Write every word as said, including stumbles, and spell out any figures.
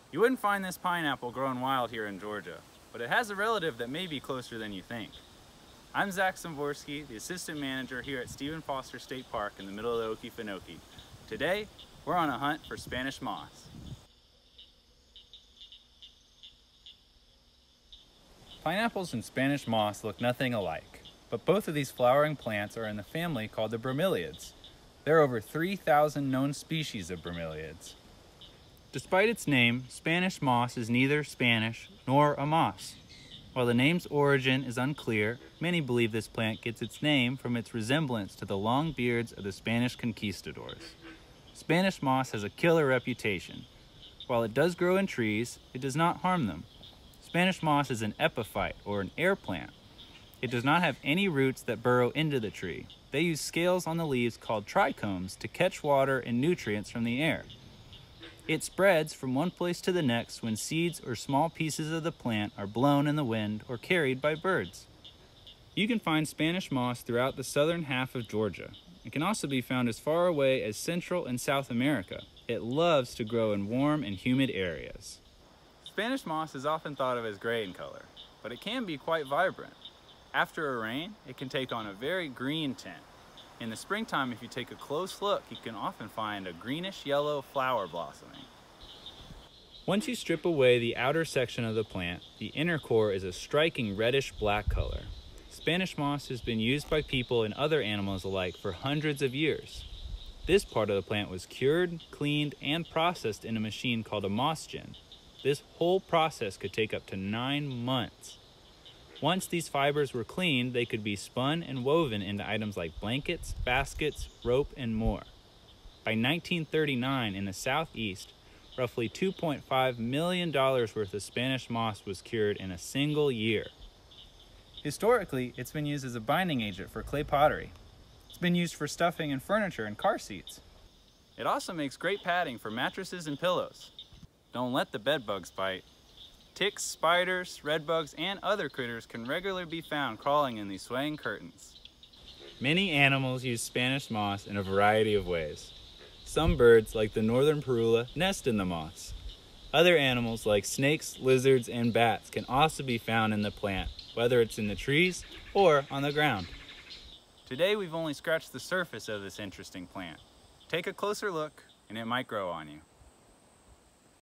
You wouldn't find this pineapple growing wild here in Georgia, but it has a relative that may be closer than you think. I'm Zach Szymborski, the assistant manager here at Stephen Foster State Park in the middle of the Okefenokee. Today, we're on a hunt for Spanish moss. Pineapples and Spanish moss look nothing alike, but both of these flowering plants are in the family called the bromeliads. There are over three thousand known species of bromeliads. Despite its name, Spanish moss is neither Spanish nor a moss. While the name's origin is unclear, many believe this plant gets its name from its resemblance to the long beards of the Spanish conquistadors. Spanish moss has a killer reputation. While it does grow in trees, it does not harm them. Spanish moss is an epiphyte, or an air plant. It does not have any roots that burrow into the tree. They use scales on the leaves called trichomes to catch water and nutrients from the air. It spreads from one place to the next when seeds or small pieces of the plant are blown in the wind or carried by birds. You can find Spanish moss throughout the southern half of Georgia. It can also be found as far away as Central and South America. It loves to grow in warm and humid areas. Spanish moss is often thought of as gray in color, but it can be quite vibrant. After a rain, it can take on a very green tint. In the springtime, if you take a close look, you can often find a greenish-yellow flower blossoming. Once you strip away the outer section of the plant, the inner core is a striking reddish-black color. Spanish moss has been used by people and other animals alike for hundreds of years. This part of the plant was cured, cleaned, and processed in a machine called a moss gin. This whole process could take up to nine months. Once these fibers were cleaned, they could be spun and woven into items like blankets, baskets, rope, and more. By nineteen thirty-nine, in the southeast, roughly two point five million dollars worth of Spanish moss was cured in a single year. Historically, it's been used as a binding agent for clay pottery. It's been used for stuffing in furniture and car seats. It also makes great padding for mattresses and pillows. Don't let the bed bugs bite. Ticks, spiders, redbugs, and other critters can regularly be found crawling in these swaying curtains. Many animals use Spanish moss in a variety of ways. Some birds, like the northern parula, nest in the moss. Other animals, like snakes, lizards, and bats, can also be found in the plant, whether it's in the trees or on the ground. Today, we've only scratched the surface of this interesting plant. Take a closer look, and it might grow on you.